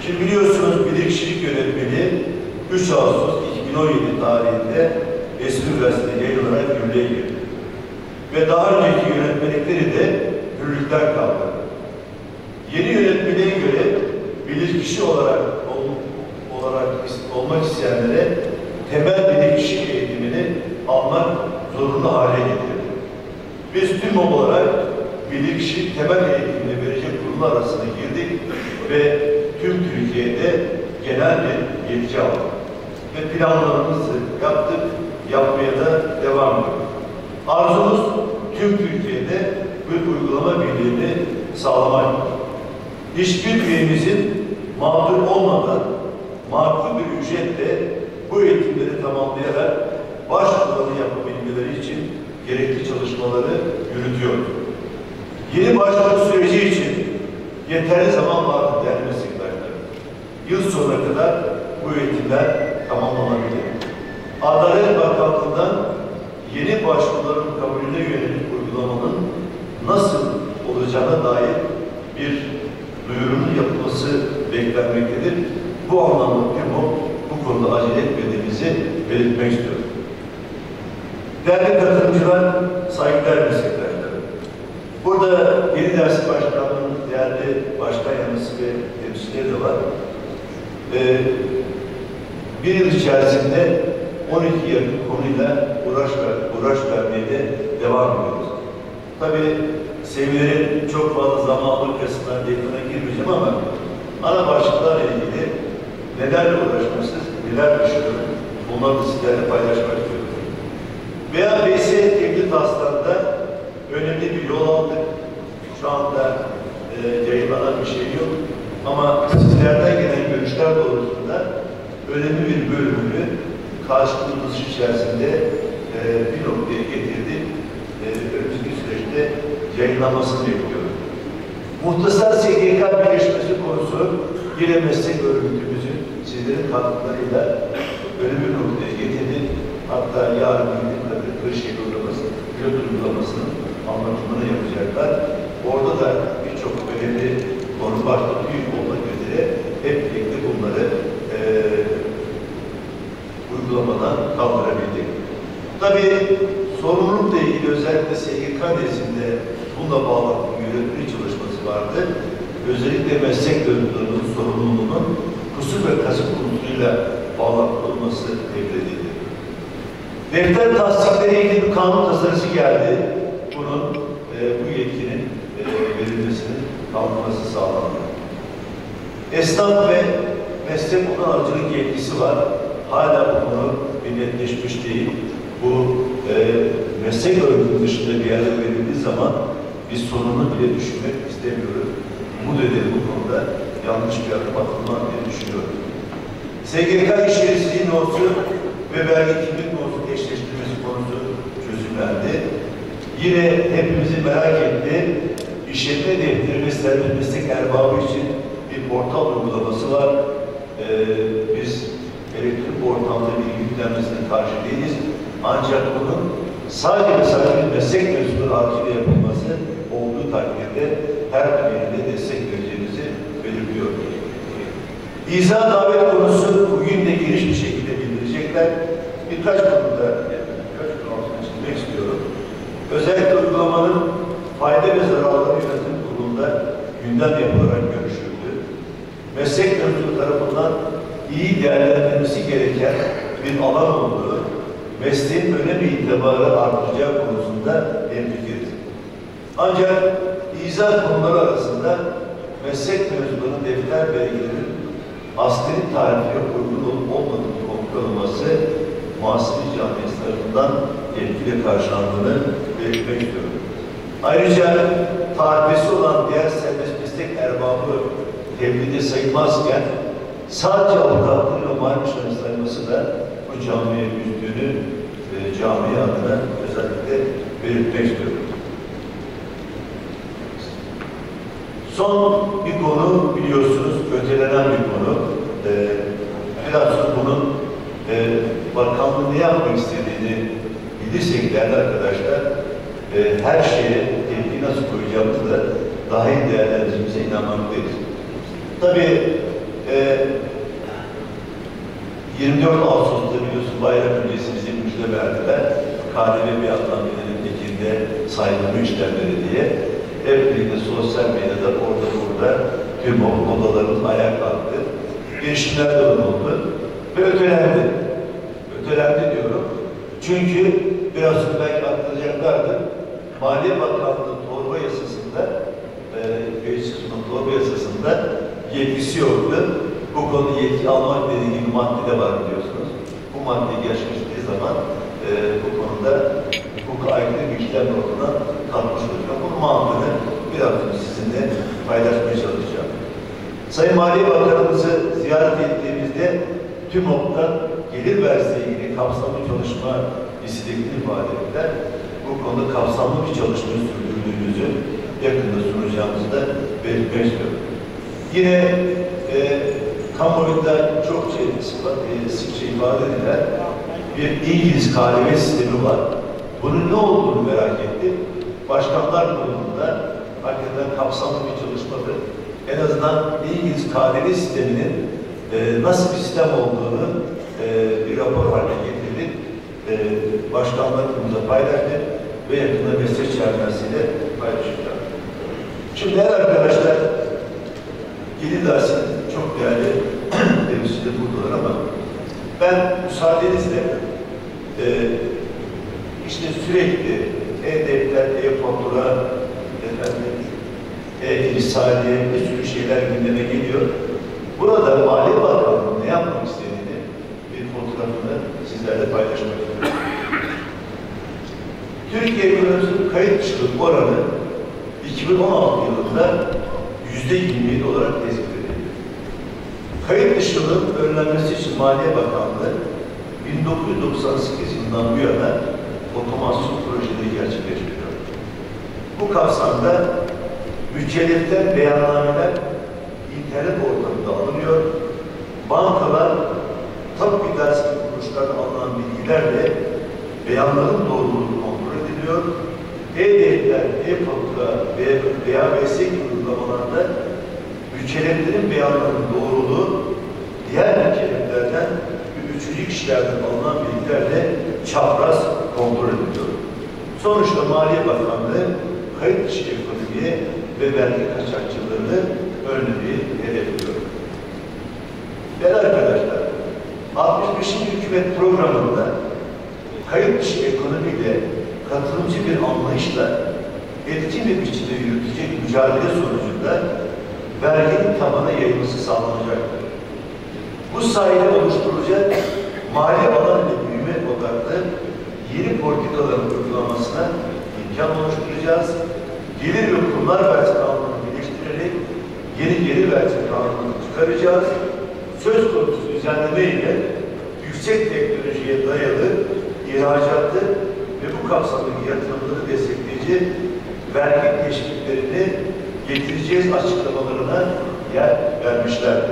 Şimdi biliyorsunuz bilirkişilik yönetmeliği 3 Ağustos 2017 tarihinde Eski Üniversitesi'nde yayınlanarak yürürlüğe girdi. Ve daha önceki yönetmelikleri de yürürlükten kaldırdı. Yeni yönetmeliğe göre bilirkişi olarak olmak isteyenlere temel bilirkişi eğitimini almak zorunlu hale getirdi. Biz TÜMOB olarak bilirkişi temel eğitimini verecek kurumlar arasına girdik ve tüm Türkiye'de genel bir yetki aldık. Ve planlarımızı yaptık, yapmaya da devam ediyoruz. Arzumuz tüm Türkiye'de bir uygulama birliğini sağlamak. Hiçbir üyemizin mağdur olmadan makul bir ücretle bu eğitimleri tamamlayarak başvurularını yapabilmeleri için gerekli çalışmaları yürütüyoruz. Yeni başvuru süreci için yeterli zaman vardı değerli meslektaşlar. Yıl sonuna kadar bu eğitimler tamamlanabilir. Adalet Bakanlığı'ndan yeni başvuruların kabulüne yönelik uygulamanın nasıl olacağına dair bir duyurunun yapılması beklenmektedir. Bu anlamda TÜMOB bu konuda acele etmediğimizi belirtmek istiyorum. Değerli katılımcılar, saygıdeğer meslektaşlarım. Burada Yeni Dersi Başkanlığı'nın değerli başkan yardımcısı ve temsilcileri de var. Bir yıl içerisinde 12 yakın konuyla uğraş vermeye de devam ediyoruz. Tabii sevgilerin çok fazla zaman alırkasından detayına girmeyeceğim ama ana başlıklarla ilgili nelerle uğraşmışız, neler düşünüyoruz, bunları da sizlerle paylaşmak istiyorum. VABS tebliğ taslağında önemli bir yol aldık. Şu anda yayınlanan bir şey yok. Ama sizlerden gelen görüşler doğrultusunda önemli bir bölümünü karşılıklı içerisinde bir noktaya getirdik. Önümüzdeki süreçte yayınlanmasını bekliyoruz. Muhtasar SGK birleşmesi konusu yine meslek örgütümüzün sizlerin katkılarıyla önemli bir noktaya getirdik. Hatta yarın gidip Kırşehir pilot uygulamasının anlatımını yapacaklar. Orada da birçok önemli konu başta büyük olmak üzere hep birlikte bunları uygulamadan kaldırabildik. Tabii sorumlulukla ilgili özellikle SGK nezdinde bununla bağlı bir yönetme çalışması vardı. Özellikle meslek örgütlerinin sorumluluğunun kusur ve kasıt konusuyla bağlantılı devredildi. Defter tasdikleri ilgili bir kanun tasarısı geldi. Bunun bu yetkinin verilmesinin kalkması sağlandı. Esnaf ve meslek onarıcılık yetkisi var. Hala bu konu netleşmiş değil. Bu meslek örgütü dışında bir yerde verildiği zaman biz sonunu bile düşünmek istemiyoruz. Bu nedenle bu konuda yanlış bir adım atılmaz diye düşünüyorum. SGK işyericiliği notu ve vergi kimlik notu eşleştirmesi konusu çözümlendi. Yine hepimizi merak etti. İşletme defteri ve serbest meslek erbabı için bir portal uygulaması var. Biz elektrik ortamda bir yüklenmesine karşı değiliz. Ancak bunun sadece meslek mensupları aracıyla yapılması olduğu takdirde her türlü destek vereceğimizi belirtiyor. İza davet konusu bugün de geniş bir şekilde bildirecekler. Birkaç konuda altına çizmek istiyorum. Özellikle uygulamanın fayda ve zararları yönetim kurulunda gündem yapılarak görüşüldü. Meslek mensupları tarafından iyi değerlendirilmesi gereken bir alan olduğu, mesleğin önemi itibarı artıracağı konusunda hemfikiriz. Ancak izah konuları arasında meslek mensuplarının defter belgelerinin asgari tarife uygun olup olmadığını kontrol olması muhasebe camiası tarafından tepkiyle karşılandığını belirtmek istiyorum. Ayrıca tarifesi olan diğer serbest meslek erbabı tebliğde sayılmazken sadece avukatlığıyla maaşların sayılması da bu camiye üzdüğünü camiye adına özellikle belirtmek istiyorum. Son bir konu biliyorsunuz ötelenen bir konu. Biraz sonra bunun bakanlığın ne yapmak istediğini bilirsek değerli arkadaşlar her şeye tepki nasıl koyacağımızı da daha iyi değerlendirmemize inanmaktayız. Tabii 24 Ağustos'ta biliyorsun bayram öncesi bize müjde verdiler. KDV fiyatlanmalarının Ekim'de saygılı işlemleri diye. Hep birlikte sosyal medyada orada burada tüm odalarımız ayağa kalktı. Girişimler de oldu ve ötelendi. Ötelendi diyorum. Çünkü biraz sonra belki aktaracaklardır. Maliye Bakanlığı torba yasasında, Meclis'in torba yasasında yetkisi yoktu. Bu konuda yetki almak dediği gibi madde de var biliyorsunuz. Bu madde geçmiştiği zaman bu konuda hukuka aykırı bir işlem olduğuna kalkmış olacak. Bu mantığını biraz sizinle paylaşmaya çalışacağım. Sayın Maliye Bakanımızı ziyaret ettiğimizde TÜMOP'tan gelir vergisiyle ilgili kapsamlı çalışma istediklerini ifade ettiler. Bu konuda kapsamlı bir çalışma sürdürdüğümüzü yakında sunacağımızı da belirtmek istiyorum. Yine kamuoyunda çok sıkça ifade edilen bir İngiliz KDV sistemi var. Bunun ne olduğunu merak ettim. Başkanlar Kurulu'nda hakikaten kapsamlı bir çalışmadır. En azından İngiliz KDV sisteminin nasıl bir sistem olduğunu bir rapor haline getirdik. Başkanlar Kurulu'nda paylaştık ve yakında meslek çerçevesiyle paylaşacağım. Şimdi değerli arkadaşlar, Yeni dersin çok değerli temsilciler buradalar ama ben müsaadenizle işte sürekli e-devlet, e-fatura, e-irsaliye bir sürü şeyler gündeme geliyor. Burada Maliye Bakanlığı ne yapmak istediğini bir fotoğrafını sizlerle paylaşmak istiyorum. Türkiye ekonomisinin kayıt dışılık oranı 2016 yılında %27 olarak tespit edildi. Kayıt dışılığın önlenmesi için Maliye Bakanlığı 1998 yılından bu yana otomasyon projeleri gerçekleştiriyor. Bu kapsamda mükelleften beyannameler internet ortamında alınıyor. Bankalar tapu idaresi kuruluşlardan alınan bilgilerle beyanların doğruluğu kontrol ediliyor. E-devletler, e-fatura veya meslek uygulamalarında mükelleflerin beyanlarının doğruluğu diğer mükelleflerden ve üçüncü kişilerden alınan bilgilerle çapraz kontrol ediliyor. Sonuçta Maliye Bakanlığı kayıt dışı ekonomiye ve vergi kaçakçılığını önlemeyi hedefliyor. Değerli arkadaşlar, 65. Hükümet Programı'nda kayıt dışı ekonomiyle katılımcı bir anlayışla etkin bir biçimde yürütecek mücadele sonucunda verginin tabana yayılması sağlanacaktır. Bu sayede oluşturulacak mali alan ile büyüme odaklı yeni politikaların uygulamasına imkan oluşturacağız. Gelir ve kurumlar vergisi kanununu birleştirerek yeni gelir vergisi kanununu çıkaracağız. Söz konusu düzenleme ile yüksek teknolojiye dayalı ihracatı ve bu kapsamdaki yatırımları destekleyici vergi teşviklerini getireceğiz açıklamalarına yer vermişlerdir.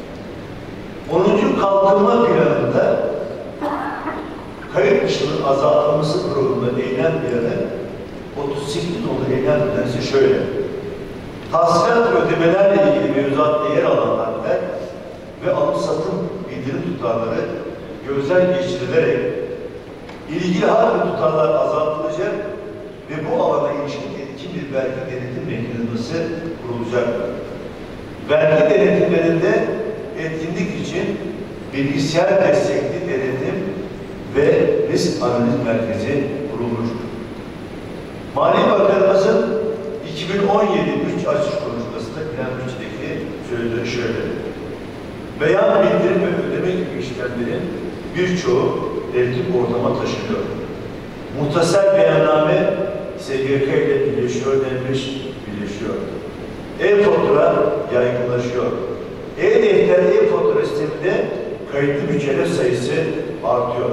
10. Kalkınma Planı'nda kayıt dışının azaltılması programında eylem planı 38 nolu eylem planı şöyle. Tahsilat ve ödemelerle ilgili mevzuatta yer alan maddeler ve alım-satım bildirim tutarları gözden geçirilerek ilgili hak ve tutarlar azaltılacak ve bu alana ilişkin etkin bir vergi denetim mekanizması kurulacaktır. Vergi denetimlerinde etkinlik için bilgisayar destekli denetim ve risk analiz merkezi kurulmuştur. Maliye Bakanımızın 2017 3 açış konuşmasında Plan Bütçe'deki sözleri şöyle. Beyan, bildirim ve ödeme gibi işlemlerin birçoğu devletin ortama taşınıyor. Muhtasar beyanname SGK ile birleşiyor denmiş, birleşiyor. E-fatura yaygınlaşıyor. E-defter, e-fatura sisteminde kayıtlı mükellef sayısı artıyor.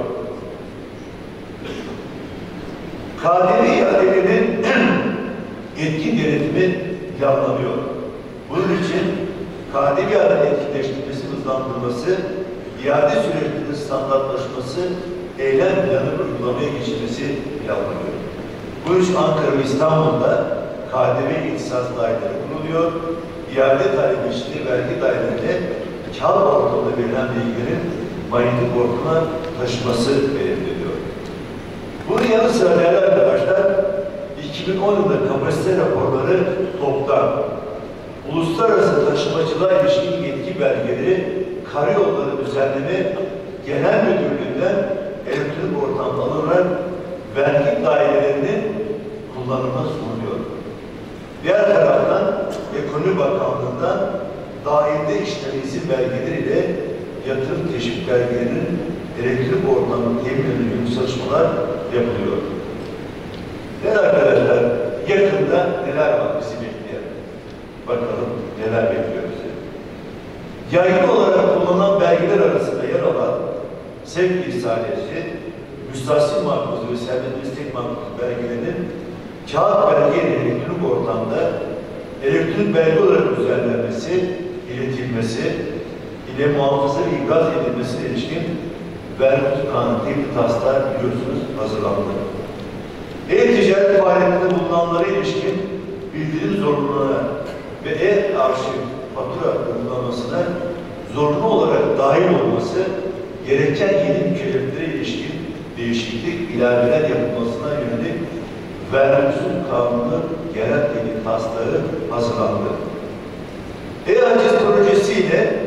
KDV iadelerinin etkin denetimi planlanıyor. Bunun için KDV iade etkinleştirmesi, hızlandırılması, iade süreçlerinin standartlaşması, eylem planı uygulamaya geçilmesi planlanıyor. Bu iş Ankara ve İstanbul'da KDV ihtisas daireleri kuruluyor. İade talebi işleri vergi dairelerine kağıt ortamında verilen bilgilerin manyetik ortama taşıması belirtiliyor. Bunun yanı sıra değerli arkadaşlar, 2010 yılında kapasite raporları toplam, uluslararası taşımacılığa ilişkin yetki belgeleri Karayolları Düzenleme Genel Müdürlüğü'nden elektronik ortamda alınarak vergi dairelerinin kullanımına sunuluyor. Diğer taraftan Ekonomi Bakanlığı'ndan dahilde işlem izin belgeleriyle yatırım teşvik belgelerinin elektrik ortamının teminine yönelik çalışmalar yapılıyor. Değerli arkadaşlar, yakında neler var bizi bekleyen? Bakalım neler bekliyor bizi. Yaygın olarak kullanılan belgeler arasında yer alan sevk ihsaliyesi, müstahsil makbuzu ve serbest meslek makbuzu belgelerinin kağıt belgeyle elektronik ortamda elektronik belge olarak düzenlenmesi, iletilmesi ile muhafaza ve ikaz edilmesine ilişkin vergi kanunu tebliğ taslağı biliyorsunuz hazırlandı. E-ticaret faaliyetinde bulunanlara ilişkin bildirim zorunluluğuna ve e-arşiv fatura uygulamasına zorunlu olarak dahil olması gereken yeni mükelleflere ilişkin değişiklik, ilaveler yapılmasına yönelik vergi kanunu genel tebliğ taslağı hazırlandı. E-Haciz projesiyle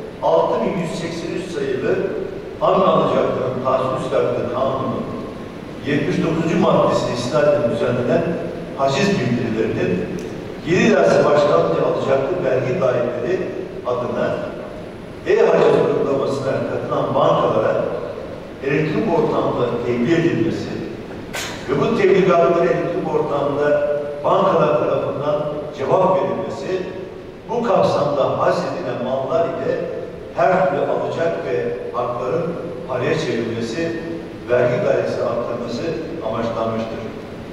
6183 sayılı Hamle Alacakların Tahsil Hakkı Kanunu'nun 79. maddesine istinaden düzenlenen haciz bildirilerinin Gelir İdaresi Başkanlığı alacaklı vergi daireleri adına e-haciz uygulamasına katılan bankalara elektrik ortamda tebliğ edilmesi ve bu tebligatlara elektrik ortamda bankalar tarafından cevap verilmesi, bu kapsamda haz edilen mallar ile her türlü alacak ve hakların paraya çevrilmesi, vergi dairesi arttırması amaçlanmıştır.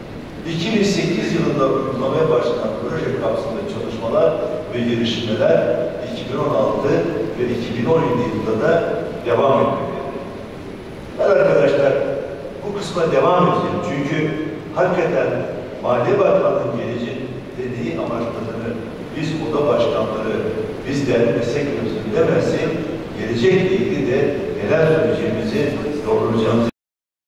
2008 yılında uygulamaya başlanan proje kapsamında çalışmalar ve girişimler 2016 ve 2017 yılında da devam etmektedir. Arkadaşlar, bu kısma devam edeceğim. Çünkü hakikaten Maliye Bakanlığı'nın gelecek dediği amaçladığını biz oda başkanları, biz değerli meslek bilemezsek gelecekle ilgili de neler söyleyeceğimizi doğrulayacağımızı